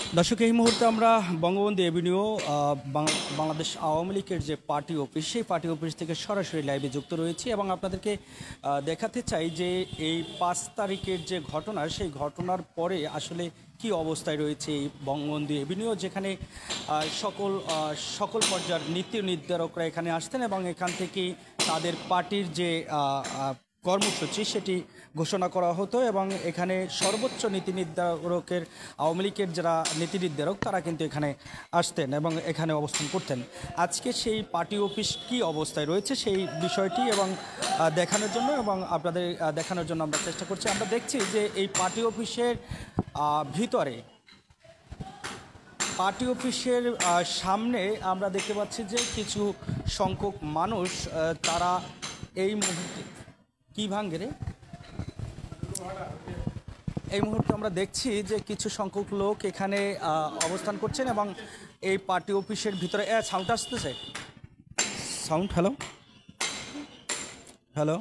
দর্শক, এই মুহূর্তে আমরা বঙ্গবন্ধু এভিনিউ বাংলাদেশ আওয়ামী লীগের যে পার্টি অফিস, সেই পার্টি অফিস থেকে সরাসরি লাইভে যুক্ত রয়েছি এবং আপনাদেরকে দেখাতে চাই যে এই ৫ তারিখের যে ঘটনা, সেই ঘটনার পরে আসলে কি অবস্থায় রয়েছে এই বঙ্গবন্ধু এভিনিউ, যেখানে সকল পর্যায়ের নীতি নির্ধারকরা এখানে আসতেন এবং এখান থেকেই তাদের পার্টির যে কর্মসূচি সেটি ঘোষণা করা হতো এবং এখানে সর্বোচ্চ নীতি নির্ধারকের আওয়ামী লীগের যারা নীতি নির্ধারক তারা কিন্তু এখানে আসতেন এবং এখানে অবস্থান করতেন। আজকে সেই পার্টি অফিস কি অবস্থায় রয়েছে সেই বিষয়টি এবং দেখানোর জন্য আপনাদের দেখানোর জন্য আমরা চেষ্টা করছি। আমরা দেখছি যে এই পার্টি অফিসের ভিতরে, পার্টি অফিসের সামনে আমরা দেখতে পাচ্ছি যে কিছু সংখ্যক মানুষ তারা এই মুহূর্তে কি ভাঙ্গে রে এই মুহূর্তে আমরা দেখছি যে কিছু সংখ্যক লোক এখানে অবস্থান করছেন এবং এই পার্টি অফিসের ভিতরে সাউন্ড আসতেছে, সাউন্ড হ্যালো হ্যালো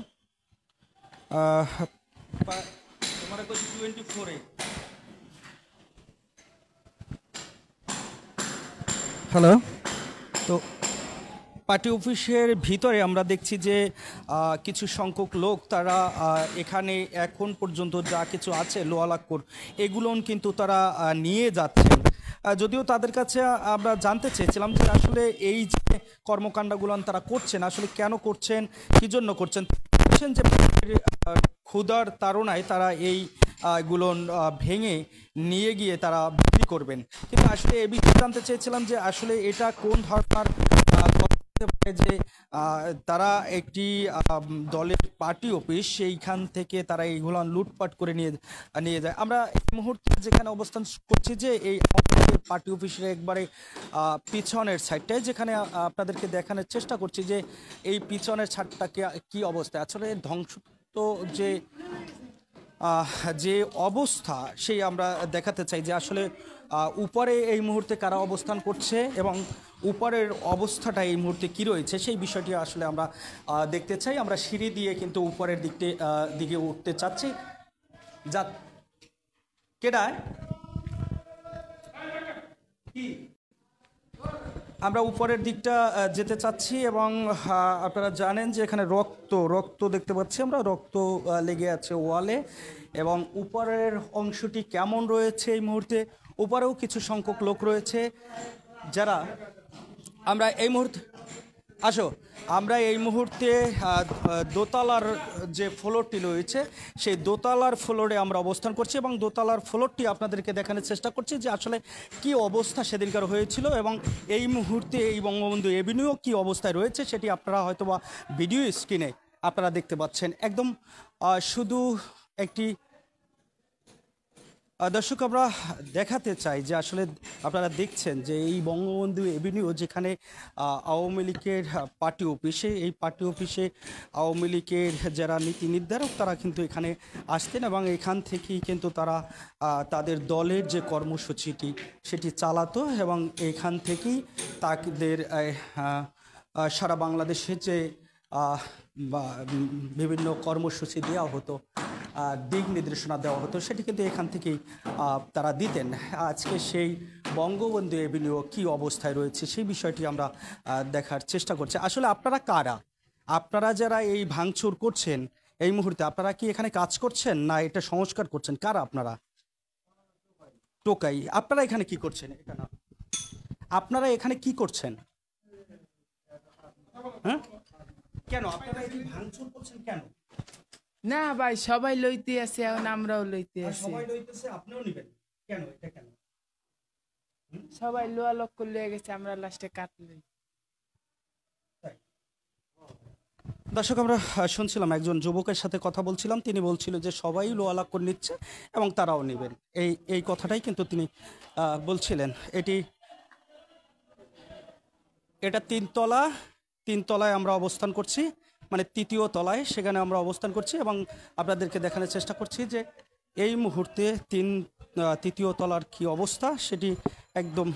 তোমার 24 হ্যালো। তো পার্টি অফিসের ভিতরে আমরা দেখছি যে কিছু সংখ্যক লোক তারা এখানে এখন পর্যন্ত যা কিছু আছে লোহা লাক্কর এগুলো কিন্তু তারা নিয়ে যাচ্ছেন। যদিও তাদের কাছে আমরা জানতে চেয়েছিলাম যে আসলে এই যে কর্মকাণ্ডগুলো তারা করছেন আসলে কেন করছেন, কী জন্য করছেন যে ক্ষুধার তাড়নায় তারা এই গুলো ভেঙে নিয়ে গিয়ে তারা বিক্রি করবেন। কিন্তু আসলে এই বিষয়ে জানতে চেয়েছিলাম যে আসলে এটা কোন ধরনের যে তারা একটি দলের পার্টি অফিস, সেইখান থেকে তারা এইগুলো লুটপাট করে নিয়ে যায়। আমরা এই মুহূর্তে যেখানে অবস্থান করছি যে এই পার্টি অফিসের একবারে পিছনের সাইডটায়, যেখানে আপনাদেরকে দেখানোর চেষ্টা করছি যে এই পিছনের ছাদটাকে কি অবস্থায় আসলে ধ্বংস যে অবস্থা সেই আমরা দেখাতে চাই যে আসলে উপরে এই মুহূর্তে কারা অবস্থান করছে এবং উপরের অবস্থাটা এই মুহূর্তে কি রয়েছে সেই বিষয়টি আসলে আমরা দেখতে চাই। আমরা সিঁড়ি দিয়ে কিন্তু উপরের দিকে উঠতে চাচ্ছি। যা কেডায় আমরা উপরের দিকটা যেতে চাচ্ছি এবং আপনারা জানেন যে এখানে রক্ত দেখতে পাচ্ছি আমরা, রক্ত লেগে আছে ওয়ালে এবং উপরের অংশটি কেমন রয়েছে এই মুহূর্তে। উপরেও কিছু সংখ্যক লোক রয়েছে যারা আমরা এই মুহূর্তে দোতলার যে ফ্লোরটি রয়েছে সেই দোতলার ফ্লোরে আমরা অবস্থান করছি এবং দোতলার ফ্লোরটি আপনাদেরকে দেখানোর চেষ্টা করছি যে আসলে কি অবস্থা সেদিনকার হয়েছিল এবং এই মুহূর্তে এই বঙ্গবন্ধু এভিনিউ কি অবস্থায় রয়েছে সেটি আপনারা হয়তোবা ভিডিও স্ক্রিনে আপনারা দেখতে পাচ্ছেন। একদম শুধু একটি দর্শক আমরা দেখাতে চাই যে আসলে আপনারা দেখছেন যে এই বঙ্গবন্ধু এভিনিউ, যেখানে আওয়ামী লীগের পার্টি অফিসে, এই পার্টি অফিসে আওয়ামী লীগের যারা নীতি নির্ধারক তারা কিন্তু এখানে আসতেন এবং এখান থেকেই কিন্তু তারা তাদের দলের যে কর্মসূচিটি সেটি চালাতো এবং এখান থেকেই তাদের সারা বাংলাদেশে যে বিভিন্ন কর্মসূচি দেওয়া হতো, দিক নির্দেশনা দেওয়া হতো, সেটি কিন্তু এখান থেকেই তারা দিতেন। আজকে সেই বঙ্গবন্ধু এভিনিউ কি অবস্থায় রয়েছে সেই বিষয়টি আমরা দেখার চেষ্টা করছি। আসলে আপনারা কারা? আপনারা যারা এই ভাঙচুর করছেন এই মুহূর্তে, আপনারা কি এখানে কাজ করছেন না এটা সংস্কার করছেন? কারা আপনারা? টোকাই। আপনারা এখানে কি করছেন? এটা না, আপনারা এখানে কি করছেন? হ্যাঁ, কেন আপনারা এই ভাঙচুর করছেন কেন? না ভাই, সবাই লইতে আছে, এখন আমরাও লইতে আছি। সবাই লইতেছে, আপনিও নেবেন কেন? এটা কেন? সবাই লোয়া লক্ষ্য লয়ে গেছে, আমরা লাস্টে কাটলই। দর্শক, আমরা শুনছিলাম একজন যুবকের সাথে কথা বলছিলাম, তিনি বলছিল যে সবাই লোয়া লাক্কর নিচ্ছে এবং তারাও নেবেন, এই কথাটাই কিন্তু তিনি বলছিলেন। এটা তিনতলায় আমরা অবস্থান করছি, মানে তৃতীয় তলায়, সেখানে আমরা অবস্থান করছি এবং আপনাদেরকে দেখানোর চেষ্টা করছি যে এই মুহূর্তে তৃতীয় তলার কি অবস্থা সেটি একদম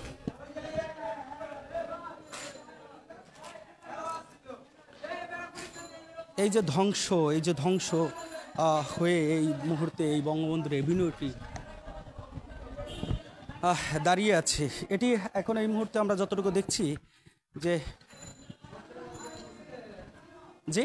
এই যে ধ্বংস হয়ে এই মুহূর্তে এই বঙ্গবন্ধুর এভিনিউটি দাঁড়িয়ে আছে। এটি এখন এই মুহূর্তে আমরা যতটুকু দেখছি যে জি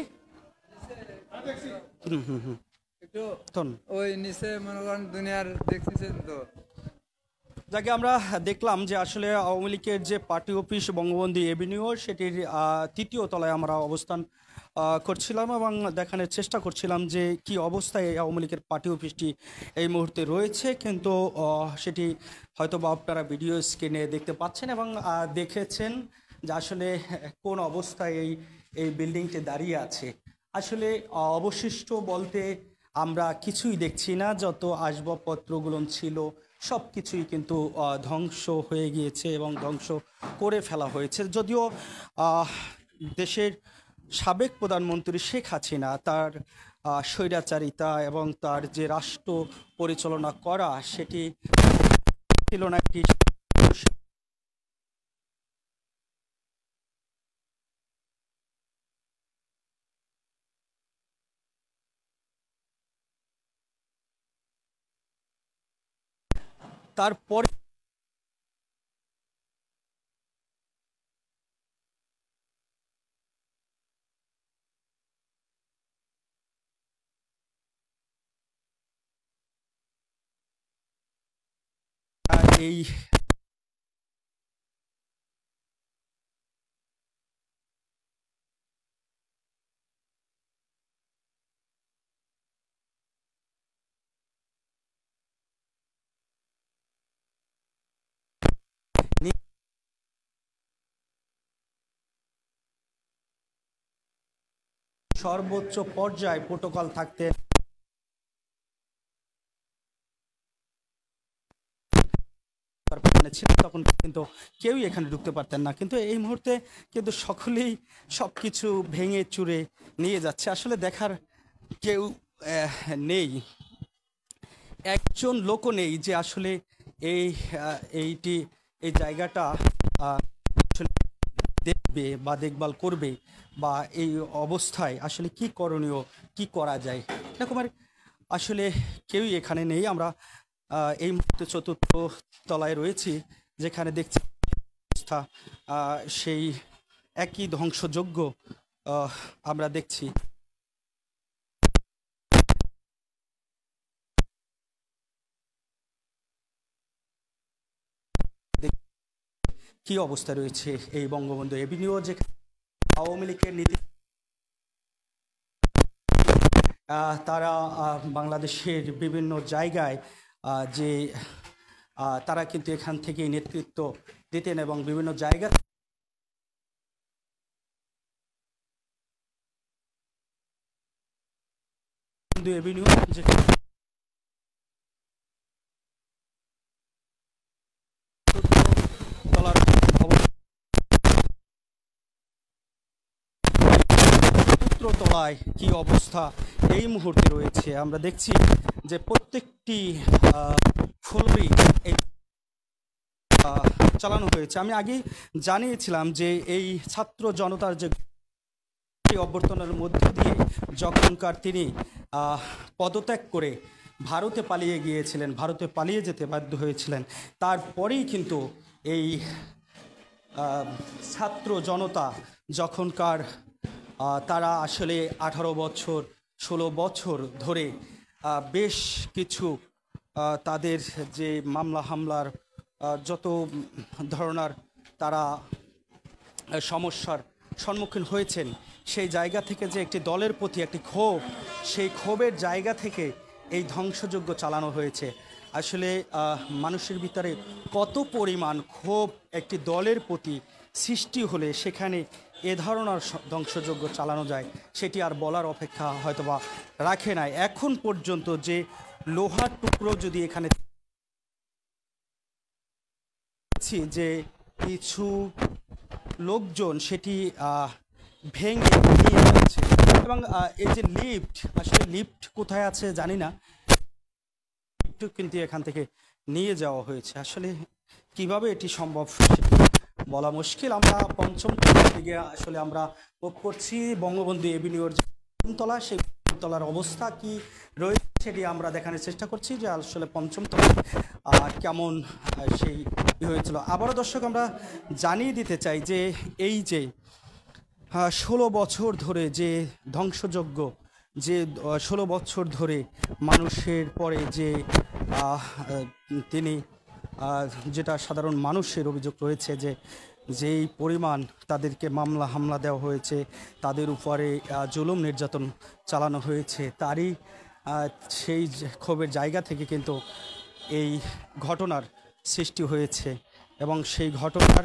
হুম হুম হুম একটু তন ওই নিচে মনে করেন দুনিয়ার দেখতেছেন তো। যাকে আমরা দেখলাম যে আসলে আওয়ামী লীগের যে পার্টি অফিস বঙ্গবন্ধু এভিনিউ সেটির তৃতীয় তলায় আমরা অবস্থান করছিলাম এবং দেখানোর চেষ্টা করছিলাম যে কি অবস্থায় এই আওয়ামী লীগের পার্টি অফিসটি এই মুহূর্তে রয়েছে, কিন্তু সেটি হয়তো বা আপনারা ভিডিও স্ক্রিনে দেখতে পাচ্ছেন এবং দেখেছেন যে আসলে কোন অবস্থায় এই বিল্ডিংটি দাঁড়িয়ে আছে। আসলে অবশিষ্ট বলতে আমরা কিছুই দেখছি না, যত আসবাবপত্রগুলো ছিল সব কিছুই কিন্তু ধ্বংস হয়ে গিয়েছে এবং ধ্বংস করে ফেলা হয়েছে। যদিও দেশের সাবেক প্রধানমন্ত্রী শেখ হাসিনা তার স্বৈরাচারিতা এবং তার যে রাষ্ট্র পরিচালনা করা সেটি ছিল না একটি তারপরে এই সর্বোচ্চ পর্যায়ে প্রোটোকল থাকতে ছিল, তখন কিন্তু কেউই এখানে ঢুকতে পারতেন না, কিন্তু এই মুহূর্তে কিন্তু সকলেই সব কিছু ভেঙে চুরে নিয়ে যাচ্ছে। আসলে দেখার কেউ নেই, একজন লোকও নেই যে আসলে এই জায়গাটা আসলে দেখবে বা দেখভাল করবে বা এই অবস্থায় আসলে কি করণীয়, কি করা যায়, এরকমের আসলে কেউই এখানে নেই। আমরা এই মুহূর্তে চতুর্থ তলায় রয়েছি, যেখানে দেখছি অবস্থা সেই একই ধ্বংসযোগ্য আমরা দেখছি। কি অবস্থা রয়েছে এই বঙ্গবন্ধু এভিনিউ, যেখানে আওয়ামী লীগের নীতি তারা বাংলাদেশের বিভিন্ন জায়গায় যে তারা কিন্তু এখান থেকে নেতৃত্ব দিতেন এবং বিভিন্ন জায়গা এভিনিউ যেখানে তলার তলায় কি অবস্থা এই মুহূর্তে রয়েছে আমরা দেখছি যে প্রত্যেকটি ফ্লোরই চালানো হয়েছে। আমি আগেই জানিয়েছিলাম যে এই ছাত্র জনতার যে অভ্যর্থনার মধ্য দিয়ে যখনকার তিনি পদত্যাগ করে ভারতে পালিয়ে গিয়েছিলেন, ভারতে পালিয়ে যেতে বাধ্য হয়েছিলেন, তারপরেই কিন্তু এই ছাত্র জনতা যখনকার তারা আসলে 18 বছর 16 বছর ধরে বেশ কিছু তাদের যে মামলা হামলার যত ধরনের তারা সমস্যার সম্মুখীন হয়েছেন, সেই জায়গা থেকে যে একটি দলের প্রতি একটি ক্ষোভ, সেই ক্ষোভের জায়গা থেকে এই ধ্বংসযজ্ঞ চালানো হয়েছে। আসলে মানুষের ভিতরে কত পরিমাণ ক্ষোভ একটি দলের প্রতি সৃষ্টি হলে সেখানে এ ধরনের ধ্বংসযজ্ঞ চালানো যায় সেটি আর বলার অপেক্ষা হয়তোবা রাখে নাই। এখন পর্যন্ত যে লোহার টুকরো যদি এখানে যে কিছু লোকজন সেটি ভেঙে নিয়ে যাচ্ছে এবং এই যে লিফট, আসলে লিফট কোথায় আছে জানি না, লিফট কিন্তু এখান থেকে নিয়ে যাওয়া হয়েছে। আসলে কিভাবে এটি সম্ভব সেটি বলা মুশকিল। আমরা পঞ্চম তলার দিকে আসলে আমরা ভোগ করছি বঙ্গবন্ধু এভিনিউর যে তলা, সেই তলার অবস্থা কি রয়েছে সেটি আমরা দেখানোর চেষ্টা করছি যে আসলে পঞ্চম তলায় কেমন সেই হয়েছিল। আবারও দর্শক আমরা জানিয়ে দিতে চাই যে এই যে ১৬ বছর ধরে যে ধ্বংসযজ্ঞ, যে ১৬ বছর ধরে মানুষের পরে যে তিনি যেটা সাধারণ মানুষের অভিযোগ রয়েছে যে যেই পরিমাণ তাদেরকে মামলা হামলা দেওয়া হয়েছে, তাদের উপরে জুলুম নির্যাতন চালানো হয়েছে, তারই সেই ক্ষোভের জায়গা থেকে কিন্তু এই ঘটনার সৃষ্টি হয়েছে। এবং সেই ঘটনার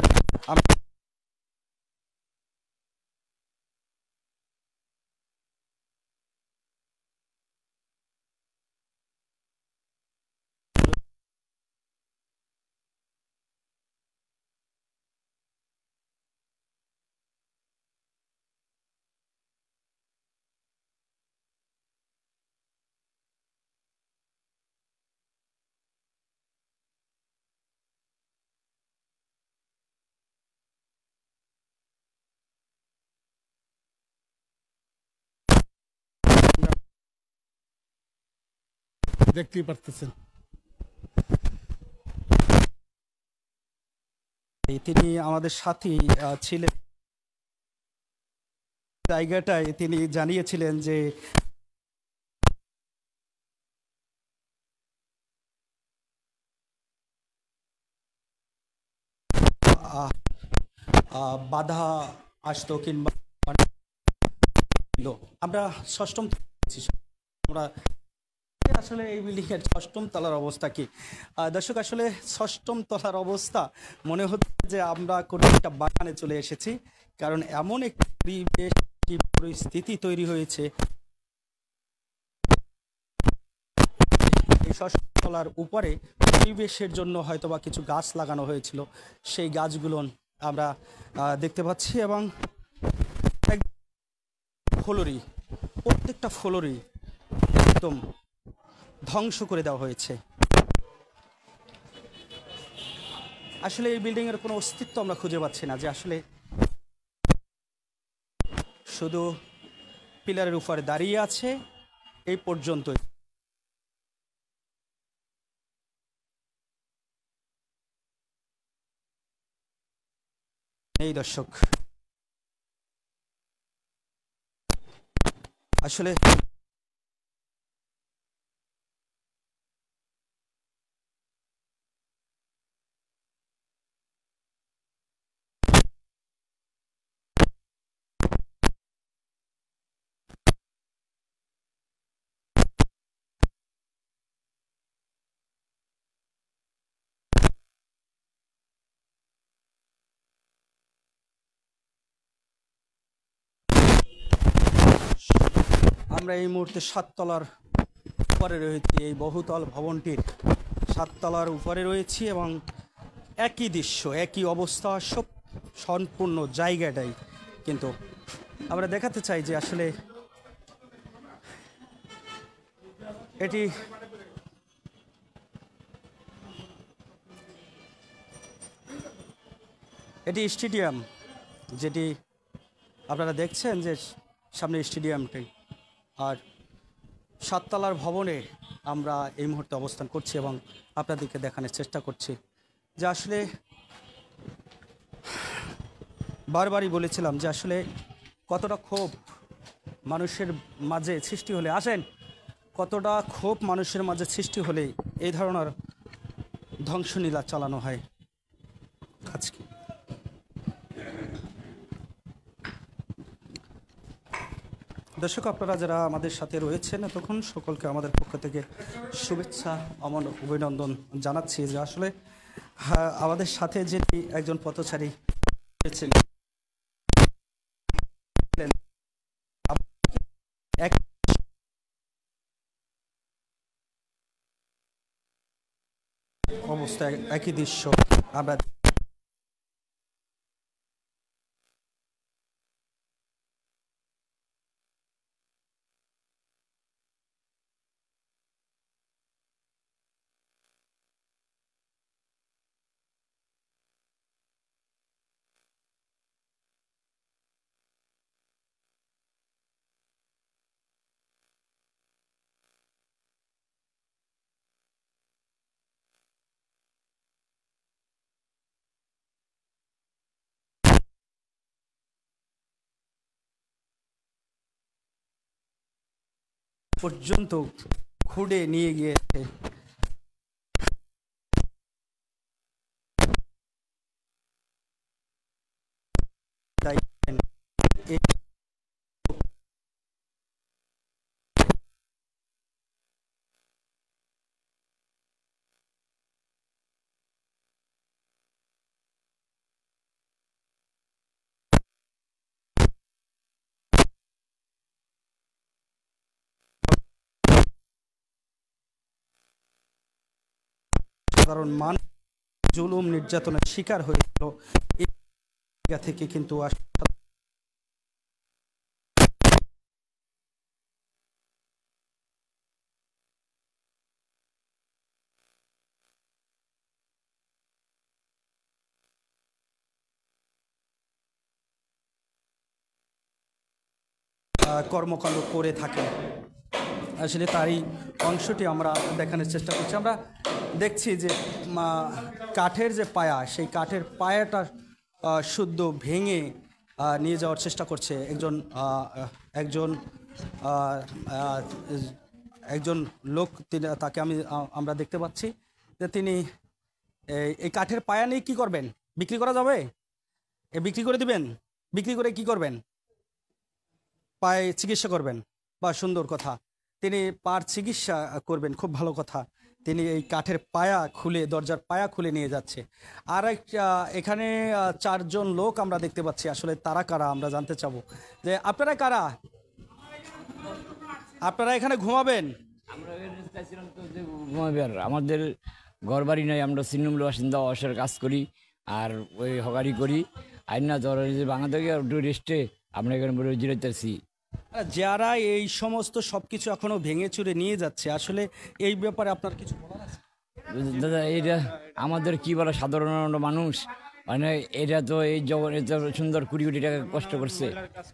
দেখতেই পারতেছেন। তিনি আমাদের সাথেই ছিলেন, জায়গাটায় তিনি জানিয়েছিলেন যে বাধা আসতো কিংবা আমরা ষষ্ঠম আমরা আসলে এই বিল্ডিং এর ষষ্ঠম তলার অবস্থা কি দর্শক, আসলে ষষ্ঠম তলার অবস্থা মনে হচ্ছে যে আমরা কোনো একটা বাগানে চলে এসেছি, কারণ এমন একটি পরিবেশ পরিস্থিতি তৈরি হয়েছে। এই ষষ্ঠ তলার উপরে পরিবেশের জন্য হয়তোবা কিছু গাছ লাগানো হয়েছিল, সেই গাছগুলো আমরা দেখতে পাচ্ছি এবং ফ্লোরি, প্রত্যেকটা ফ্লোরি একদম ধ্বংস করে দেওয়া হয়েছে। আসলে এই বিল্ডিং এর কোনো অস্তিত্ব আমরা খুঁজে পাচ্ছি না, যে আসলে শুধু পিলারের উপরে দাঁড়িয়ে আছে এই পর্যন্তই। এই দর্শক, আসলে আমরা এই মুহূর্তে ৭ তলার উপরে রয়েছি, এই বহুতল ভবনটির ৭ তলার উপরে রয়েছি এবং একই দৃশ্য, একই অবস্থা, সব সম্পূর্ণ জায়গাটাই কিন্তু আমরা দেখাতে চাই যে আসলে এটি স্টেডিয়াম, যেটি আপনারা দেখছেন যে সামনে স্টেডিয়ামটি। আর ৭ তলার ভবনে আমরা এই মুহূর্তে অবস্থান করছি এবং আপনাদেরকে দেখানোর চেষ্টা করছি যে আসলে বারবারই বলেছিলাম যে আসলে কতটা ক্ষোভ মানুষের মাঝে সৃষ্টি হলে কতটা ক্ষোভ মানুষের মাঝে সৃষ্টি হলে এই ধরনের ধ্বংসলীলা চালানো হয়। আজকে দর্শক, আপনারা যারা আমাদের সাথে রয়েছেন এতক্ষণ, সকলকে আমাদের পক্ষ থেকে শুভেচ্ছা অভিনন্দন জানাচ্ছি। যে আসলে আমাদের সাথে যে একজন পথচারী রয়েছেন, এক অবস্থায় একই দৃশ্য আমরা পর্যন্ত খুঁড়ে নিয়ে গিয়েছে। তাই এই সাধারণ মানুষ জুলুম নির্যাতনের শিকার হয়েছিল, এই জায়গা থেকে কিন্তু কর্মকাণ্ড করে থাকেন। আসলে তারই অংশটি আমরা দেখানোর চেষ্টা করছি। আমরা দেখছি যে কাঠের যে পায়া, সেই কাঠের পায়াটা শুদ্ধ ভেঙে নিয়ে যাওয়ার চেষ্টা করছে একজন আহ, আহ, একজন লোক। তাকে আমরা দেখতে পাচ্ছি যে তিনি এই কাঠের পায়া নিয়ে কি করবেন? বিক্রি করা যাবে? বিক্রি করে দিবেন? বিক্রি করে কি করবেন? পায়ে চিকিৎসা করবেন। বা সুন্দর কথা, তিনি পার চিকিৎসা করবেন, খুব ভালো কথা। তিনি এই কাঠের পায়া খুলে, দরজার পায়া খুলে নিয়ে যাচ্ছে। আর এখানে 4 জন লোক আমরা দেখতে পাচ্ছি। আসলে তারা কারা আমরা জানতে চাবো, যে আপনারা কারা? আপনারা এখানে ঘুমাবেন? আমরা চাইছিলাম তো যে ঘুমাবে, আর আমাদের ঘর বাড়ি নাই, আমরা তৃণমূল বাসিন্দা, অবসর কাজ করি আর ওই হকারি করি। আইন না ধর যে বাংলাদেশে একটু রেস্টে আমরা এখানে বলে জিরাইতেছি। যারা এই সমস্ত সবকিছু এখনো ভেঙে চুরে নিয়ে যাচ্ছে, আসলে এই ব্যাপারে আপনার কিছু বলার আছে? দাদা এটা আমাদের কি বলে, সাধারণ মানুষ, মানে এটা তো এই জগৎ এত সুন্দর 20 কোটি টাকা কষ্ট করছে,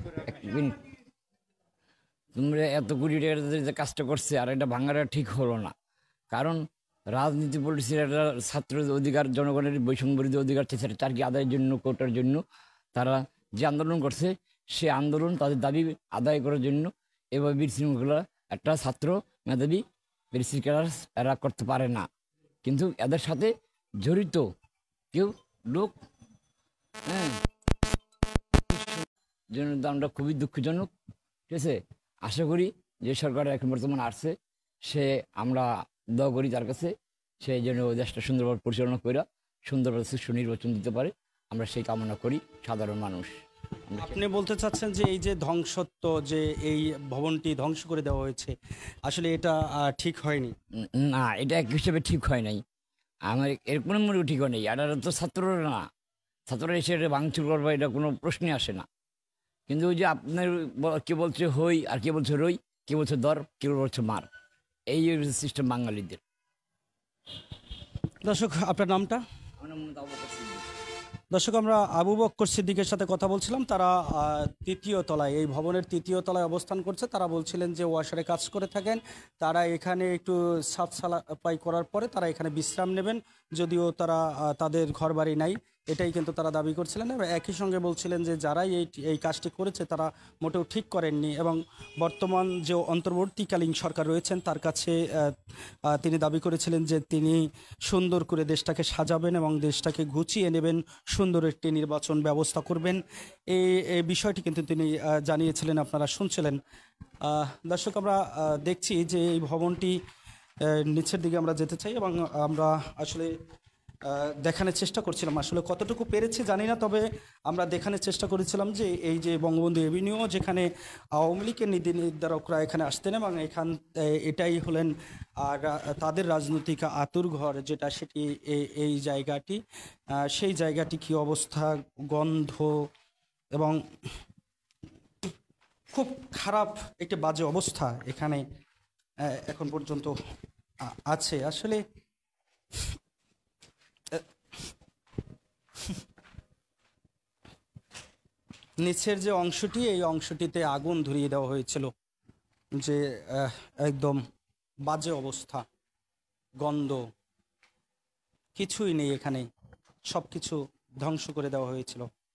তোমরা এত কোটি টাকা যে কাজটা করছে, আর এটা ভাঙাটা ঠিক হলো না। কারণ রাজনীতি পলিটিক্সের একটা ছাত্রদের অধিকার, জনগণের বৈষম্য বিরোধী অধিকার তার কি আদায়ের জন্য, কোটার জন্য তারা যে আন্দোলন করছে, সে আন্দোলন তাদের দাবি আদায় করার জন্য এভাবে বিশৃঙ্খলা একটা ছাত্র মেধাবী বিশৃঙ্খলা এরা করতে পারে না। কিন্তু এদের সাথে জড়িত কেউ লোক, হ্যাঁ, জন্য আমরা খুবই দুঃখজনক। ঠিক আছে, আশা করি যে সরকার এখন বর্তমানে আসছে, সে আমরা দোয়া করি তার কাছে, সে যেন দেশটা সুন্দরভাবে পরিচালনা করে সুন্দরভাবে সুষ্ঠু নির্বাচন দিতে পারে, আমরা সেই কামনা করি সাধারণ মানুষ। আপনি বলতে চাচ্ছেন যে এই যে ধ্বংসত্ব, যে এই ভবনটি ধ্বংস করে দেওয়া হয়েছে, আসলে এটা ঠিক হয়নি? না, এটা এক হিসেবে ঠিক হয় নাই। আমার এর কোনো মনে ঠিক হয় নাই। আর তো ছাত্ররা না, ছাত্ররা এসে এটা ভাঙচুর করবে, এটা কোনো প্রশ্নই আসে না। কিন্তু ওই যে আপনার কে বলছে হই, আর কে বলছে রই, কে বলছে দর, কে বলছে মার, এই সিস্টেম বাঙালিদের। দর্শক, আপনার নামটা? দর্শক, আমরা আবু বক্কর সিদ্দিকের সাথে কথা বলছিলাম। তারা 3য় তলায়, এই ভবনের 3য় তলায় অবস্থান করছে। তারা বলছিলেন যে ওয়াশারে কাজ করে থাকেন, তারা এখানে একটু সাফ সাফাই করার পরে তারা এখানে বিশ্রাম নেবেন, যদিও তারা তাদের ঘর বাড়ি নাই, এটাই কিন্তু তারা দাবি করছিলেন। এবং একই সঙ্গে বলছিলেন যে যারাই এই কাজটি করেছে তারা মোটেও ঠিক করেননি, এবং বর্তমান যে অন্তর্বর্তীকালীন সরকার রয়েছেন তার কাছে তিনি দাবি করেছিলেন যে তিনি সুন্দর করে দেশটাকে সাজাবেন এবং দেশটাকে গুছিয়ে নেবেন, সুন্দর একটি নির্বাচন ব্যবস্থা করবেন। এই বিষয়টি কিন্তু তিনি জানিয়েছিলেন, আপনারা শুনছিলেন। দর্শক, আমরা দেখছি যে এই ভবনটি নিচের দিকে আমরা যেতে চাই, এবং আমরা আসলে দেখানোর চেষ্টা করছিলাম, আসলে কতটুকু পেরেছি জানি না, তবে আমরা দেখানোর চেষ্টা করেছিলাম যে এই যে বঙ্গবন্ধু এভিনিউ, যেখানে আওয়ামী লীগের নীতি নির্ধারকরা এখানে আসতেন, এবং এটাই হলেন আর তাদের রাজনৈতিক আঁতুড়ঘর, যেটা সেটি এই জায়গাটি, সেই জায়গাটি কি অবস্থা, গন্ধ এবং খুব খারাপ একটি বাজে অবস্থা এখানে এখন পর্যন্ত আছে। আসলে নিচের যে অংশটি, এই অংশটিতে আগুন ধরিয়ে দেওয়া হয়েছিল, যে একদম বাজে অবস্থা, গন্ধ, কিছুই নেই এখানে, সব কিছু ধ্বংস করে দেওয়া হয়েছিল।